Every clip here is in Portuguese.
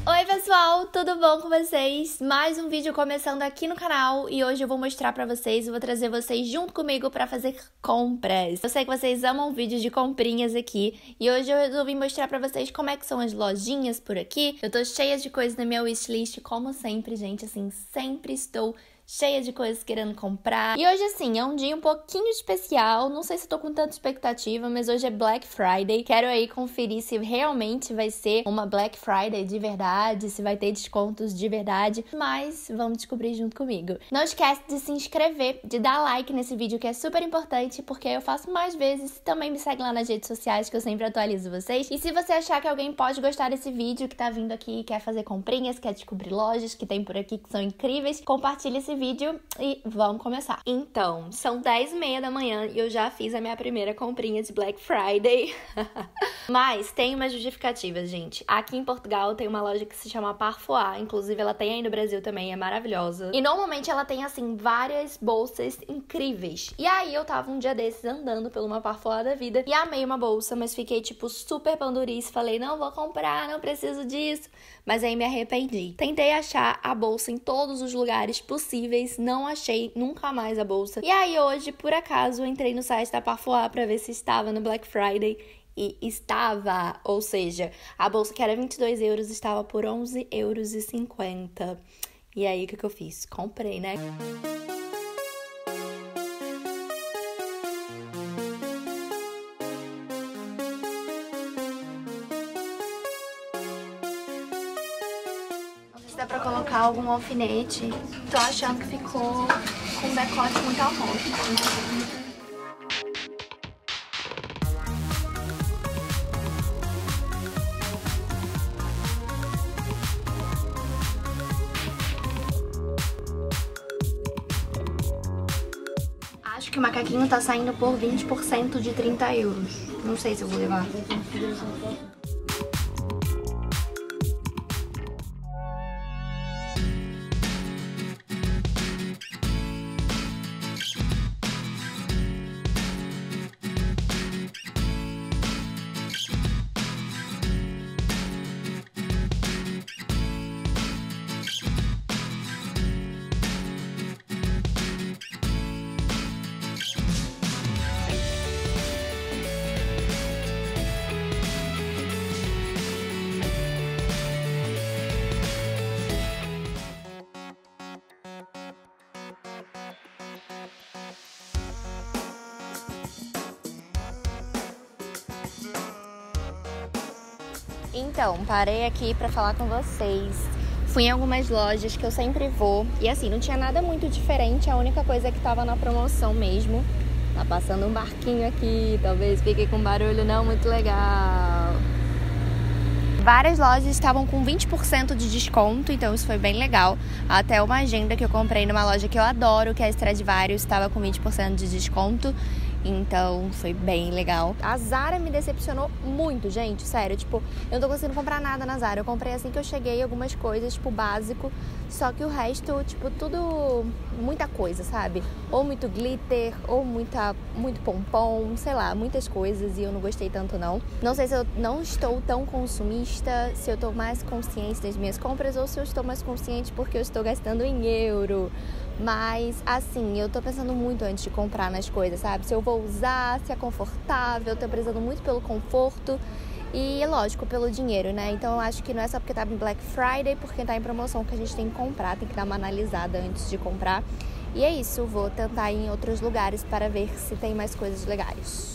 Oi pessoal, tudo bom com vocês? Mais um vídeo começando aqui no canal e hoje eu vou mostrar pra vocês, eu vou trazer vocês junto comigo pra fazer compras. Eu sei que vocês amam vídeos de comprinhas aqui e hoje eu resolvi mostrar pra vocês como é que são as lojinhas por aqui. Eu tô cheia de coisas na minha wishlist, como sempre, gente, assim, sempre estou cheia de coisas querendo comprar. E hoje, assim, é um dia um pouquinho especial. Não sei se eu tô com tanta expectativa, mas hoje é Black Friday. Quero aí conferir se realmente vai ser uma Black Friday de verdade, se vai ter descontos de verdade. Mas vamos descobrir junto comigo. Não esquece de se inscrever, de dar like nesse vídeo, que é super importante, porque eu faço mais vezes. Também me segue lá nas redes sociais, que eu sempre atualizo vocês. E se você achar que alguém pode gostar desse vídeo, que tá vindo aqui, quer fazer comprinhas, quer descobrir lojas que tem por aqui que são incríveis, compartilha esse vídeo e vamos começar. Então, são 10h30 da manhã e eu já fiz a minha primeira comprinha de Black Friday. Mas tem uma justificativa, gente. Aqui em Portugal tem uma loja que se chama Parfois, inclusive ela tem aí no Brasil também, é maravilhosa. E normalmente ela tem, assim, várias bolsas incríveis. E aí eu tava um dia desses andando pela uma Parfois da vida e amei uma bolsa, mas fiquei, tipo, super pandurice. Falei, não vou comprar, não preciso disso. Mas aí me arrependi. Tentei achar a bolsa em todos os lugares possíveis, não achei nunca mais a bolsa. E aí hoje, por acaso, entrei no site da Parfois pra ver se estava no Black Friday. E estava, ou seja, a bolsa que era 22 euros estava por 11,50 euros. E aí, o que eu fiz? Comprei, né? Dá pra colocar algum alfinete. Tô achando que ficou com um decote muito alto. Acho que o macaquinho tá saindo por 20% de 30 euros. Não sei se eu vou levar. Então, parei aqui pra falar com vocês. Fui em algumas lojas que eu sempre vou. E assim, não tinha nada muito diferente. A única coisa que tava na promoção mesmo. Tá passando um barquinho aqui. Talvez fique com barulho não muito legal. Várias lojas estavam com 20% de desconto, então isso foi bem legal. Até uma agenda que eu comprei numa loja que eu adoro, que é a Stradivarius, estava com 20% de desconto. Então, foi bem legal. A Zara me decepcionou muito, gente, sério. Tipo, eu não tô conseguindo comprar nada na Zara. Eu comprei assim que eu cheguei algumas coisas, tipo, básico. Só que o resto, tipo, tudo... muita coisa, sabe? Ou muito glitter, ou muito pompom, sei lá, muitas coisas. E eu não gostei tanto, não. Não sei se eu não estou tão consumista, se eu tô mais consciente das minhas compras, ou se eu estou mais consciente porque eu estou gastando em euro. Mas, assim, eu tô pensando muito antes de comprar nas coisas, sabe? Se eu vou usar, se é confortável, eu tô prezando muito pelo conforto e, lógico, pelo dinheiro, né? Então, eu acho que não é só porque tá em Black Friday, porque tá em promoção que a gente tem que comprar, tem que dar uma analisada antes de comprar. E é isso, vou tentar ir em outros lugares para ver se tem mais coisas legais.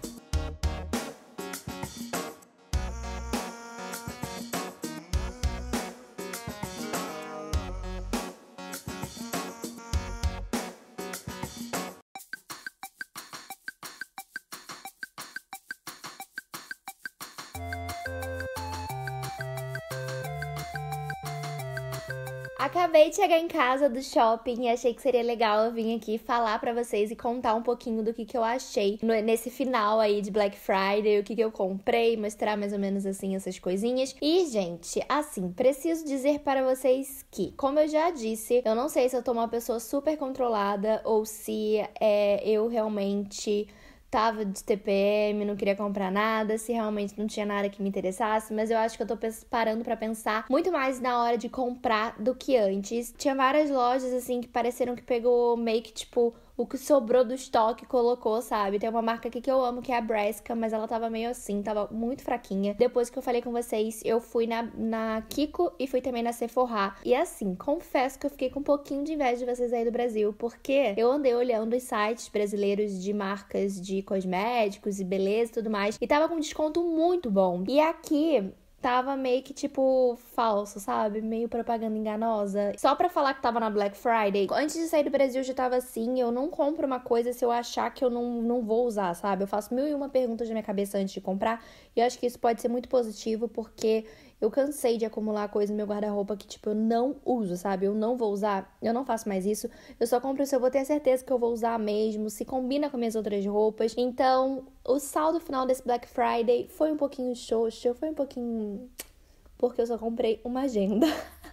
Acabei de chegar em casa do shopping e achei que seria legal eu vir aqui falar pra vocês e contar um pouquinho do que eu achei nesse final aí de Black Friday, o que eu comprei, mostrar mais ou menos assim essas coisinhas. E, gente, assim, preciso dizer para vocês que, como eu já disse, eu não sei se eu tô uma pessoa super controlada ou se eu realmente tava de TPM, não queria comprar nada, se realmente não tinha nada que me interessasse, mas eu acho que eu tô parando pra pensar muito mais na hora de comprar do que antes. Tinha várias lojas, assim, que pareceram que pegou meio que, tipo, o que sobrou do estoque e colocou, sabe? Tem uma marca aqui que eu amo, que é a Bresca, mas ela tava meio assim, tava muito fraquinha. Depois que eu falei com vocês, eu fui na Kiko e fui também na Sephora. E assim, confesso que eu fiquei com um pouquinho de inveja de vocês aí do Brasil, porque eu andei olhando os sites brasileiros de marcas de cosméticos e beleza e tudo mais, e tava com um desconto muito bom. E aqui tava meio que, tipo, falso, sabe? Meio propaganda enganosa. Só pra falar que tava na Black Friday. Antes de sair do Brasil, já tava assim. Eu não compro uma coisa se eu achar que eu não vou usar, sabe? Eu faço 1001 perguntas na minha cabeça antes de comprar. E eu acho que isso pode ser muito positivo, porque eu cansei de acumular coisa no meu guarda-roupa que, tipo, eu não uso, sabe? Eu não vou usar. Eu não faço mais isso. Eu só compro se eu vou ter certeza que eu vou usar mesmo. Se combina com minhas outras roupas. Então, o saldo final desse Black Friday foi um pouquinho xoxo. Foi um pouquinho... porque eu só comprei uma agenda.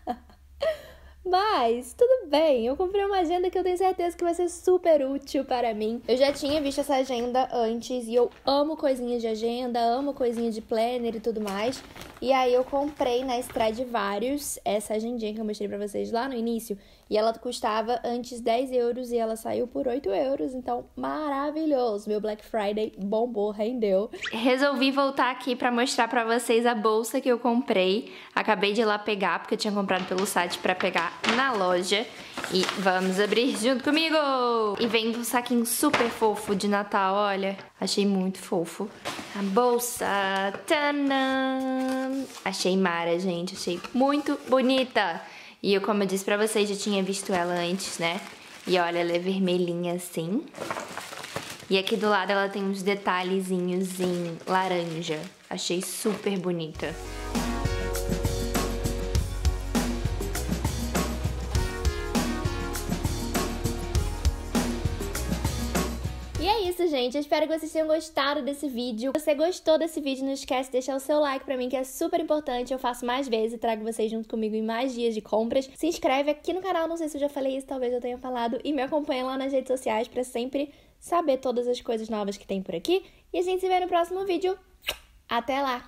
Mas, tudo bem, eu comprei uma agenda que eu tenho certeza que vai ser super útil para mim. Eu já tinha visto essa agenda antes e eu amo coisinhas de agenda, amo coisinhas de planner e tudo mais. E aí eu comprei na Stradivarius essa agendinha que eu mostrei pra vocês lá no início. E ela custava antes 10 euros e ela saiu por 8 euros. Então, maravilhoso. Meu Black Friday bombou, rendeu. Resolvi voltar aqui pra mostrar pra vocês a bolsa que eu comprei. Acabei de ir lá pegar, porque eu tinha comprado pelo site pra pegar na loja. E vamos abrir junto comigo! E vem um saquinho super fofo de Natal, olha. Achei muito fofo. A bolsa. Tadã! Achei mara, gente. Achei muito bonita. E eu, como eu disse pra vocês, já tinha visto ela antes, né? E olha, ela é vermelhinha assim. E aqui do lado ela tem uns detalhezinhos em laranja. Achei super bonita. E é isso, gente. Eu espero que vocês tenham gostado desse vídeo. Se você gostou desse vídeo, não esquece de deixar o seu like pra mim, que é super importante. Eu faço mais vezes e trago vocês junto comigo em mais dias de compras. Se inscreve aqui no canal, não sei se eu já falei isso, talvez eu tenha falado. E me acompanha lá nas redes sociais pra sempre saber todas as coisas novas que tem por aqui. E a gente se vê no próximo vídeo. Até lá!